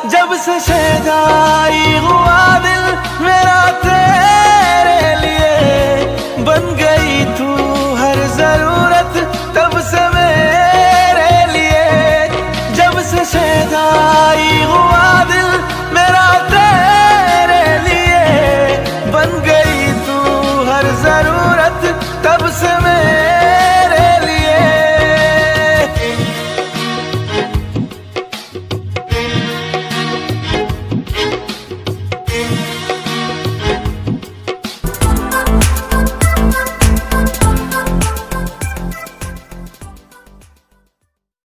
जब से शहदाई हुआ दिल मेरा तेरे लिए, बन गई तू हर जरूरत तब से मेरे लिए। जब से शहदाई हुआ दिल मेरा तेरे लिए, बन गई तू हर जरूरत